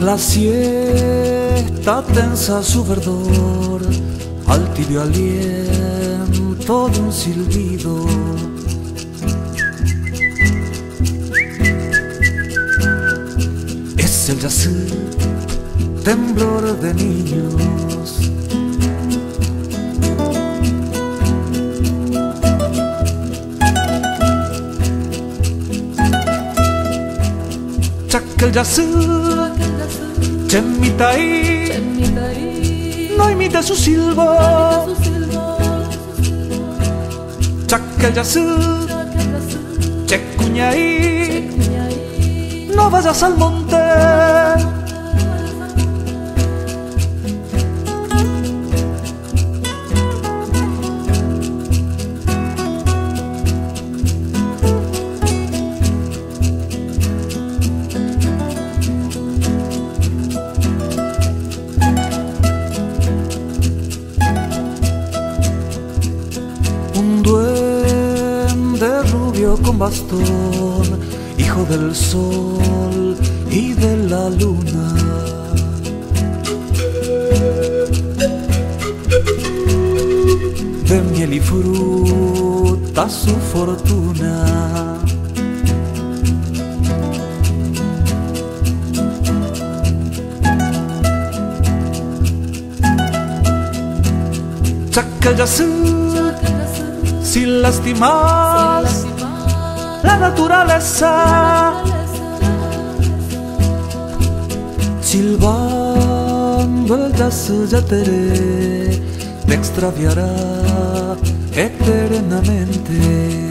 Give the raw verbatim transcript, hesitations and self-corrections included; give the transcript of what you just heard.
La siesta tensa su verdor al tibio aliento de un silbido. Es el yacer, temblor de niños. Chakel yacer, chemitai, no imite su silbo. Chakel yacer, checuñai, no vayas al monte. Un duende rubio con bastón, hijo del sol y de la luna. De miel y fruta su fortuna. Chakel yacer, sin lastimar la naturaleza, silbando el yacer yateré te extraviará eternamente.